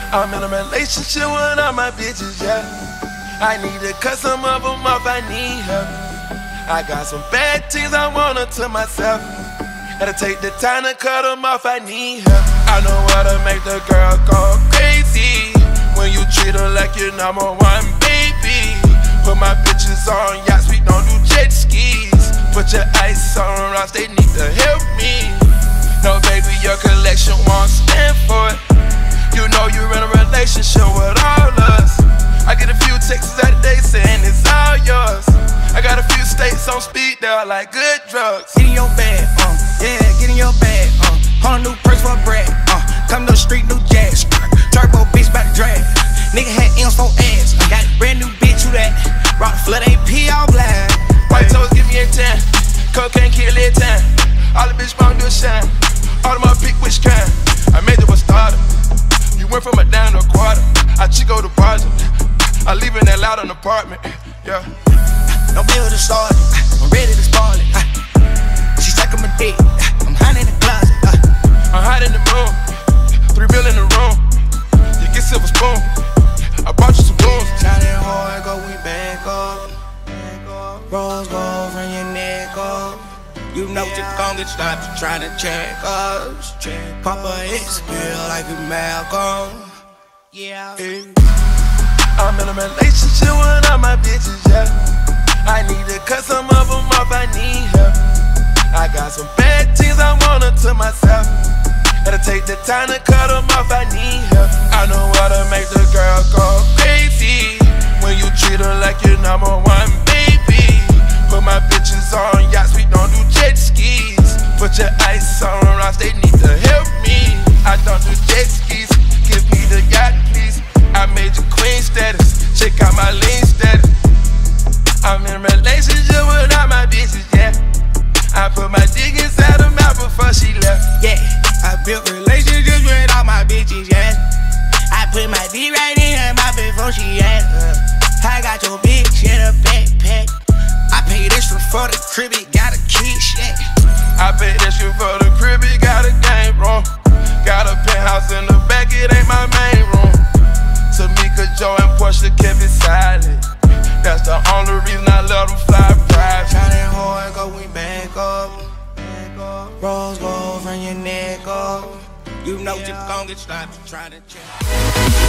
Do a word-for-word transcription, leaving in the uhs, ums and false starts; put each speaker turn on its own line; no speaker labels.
I'm in a relationship with all my bitches, yeah. I need to cut some of them off, I need help. I got some bad things I want to myself. Gotta take the time to cut them off, I need help. I know how to make the girl go crazy when you treat her like your number one baby. Put my bitches on yachts, we don't do jet skis. Put your ice on rocks, they need to help me. No baby, your collection won't stand for it. You know you're in a relationship with all us. I get a few texts out a day saying it's all yours. I got a few states on speed, they're like good drugs.
Get in your bag, uh, yeah, get in your bag, uh. Hold a new purse for a bread, uh. Come to the street, new jazz. Turbo bitch bout to drag. Nigga had M's for ass. I got a brand new bitch, who that? Rock the flood A P all black.
White toes give me a ten. Cocaine kill it ten. All the bitch want do a shine. All of my pick which kind. I made it a starter. You went from a down to a quarter. I chico the project. I live in that loud an apartment. Yeah.
No bill to start it. I'm ready to spoil it. She sucking my dick. I'm hot in the closet.
I'm hot in the room. Three bill in the room. You get silver spoon. I brought you some booze.
Shining hard, go we back up. Rose gold from your neck up. You know you gon' get stopped trying to check us. Papa X feel like a Malcolm. Yeah.
I'm in a relationship with all my bitches, yeah. I need to cut some of them off, I need help. I got some bad things I want to myself. Gotta take the time to cut them off, I need help. I know how to make the girl go crazy when you treat her like your number one baby. Put my bitches on yachts, we don't do jet skis. Put your ice on rocks, they need to help me. I don't do jet skis, give me the yacht please. I made you queen status, check out my lean status. I'm in a relationship with all my bitches, yeah. I put my dick inside her mouth before she left.
Yeah, I built relationships with all my bitches, yeah. I put my dick right in her mouth before she left. uh, I got your bitch in a backpack. I paid extra for the crib, it got a kiss, yeah.
I paid extra for the crib, it got a game room. Got a penthouse in the back, it ain't my main room. Tamika, Joe, and Portia kept it silent. That's the only reason I let them fly private.
Shining hard, go we back up. Rose gold from your neck up. You know you gon' get stopped trying to check.